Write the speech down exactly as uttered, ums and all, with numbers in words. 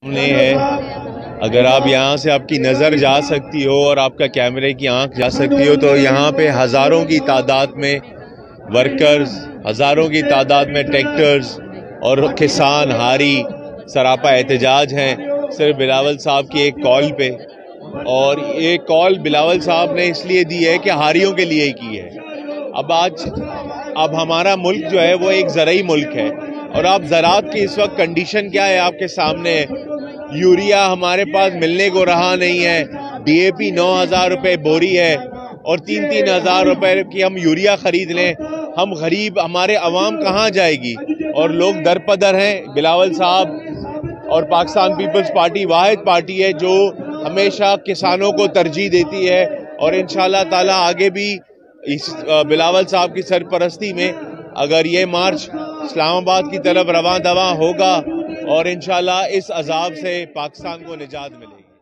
سامنے ہے، اگر آپ یہاں سے آپ کی نظر جا سکتی ہو اور آپ کا کیمرے کی آنکھ جا سکتی ہو تو یہاں پہ ہزاروں کی تعداد میں ورکرز، ہزاروں کی تعداد میں ٹریکٹرز اور کسان ہاری سراپا احتجاج ہیں صرف بلاول صاحب کی ایک کال پہ. اور یہ کال بلاول صاحب نے اس لیے دی ہے کہ ہاریوں کے لیے ہی کی ہے. اب آج اب ہمارا ملک جو ہے وہ ایک زرعی ملک ہے اور آپ زراعت کی اس وقت کنڈیشن کیا ہے آپ کے سامنے ہے. یوریا ہمارے پاس ملنے کو رہا نہیں ہے، ڈی اے پی نو ہزار روپے بوری ہے اور تین تین ہزار روپے کی ہم یوریا خرید لیں. ہم غریب، ہمارے عوام کہاں جائے گی؟ اور لوگ در پدر ہیں. بلاول صاحب اور پاکستان پیپلز پارٹی واحد پارٹی ہے جو ہمیشہ کسانوں کو ترجیح دیتی ہے اور انشاءاللہ تعالی آگے بھی اس بلاول صاحب کی سرپرستی میں اگر یہ مارچ اسلام آباد کی طرف رواں دواں ہوگا اور انشاءاللہ اس عذاب سے پاکستان کو نجات ملے گی.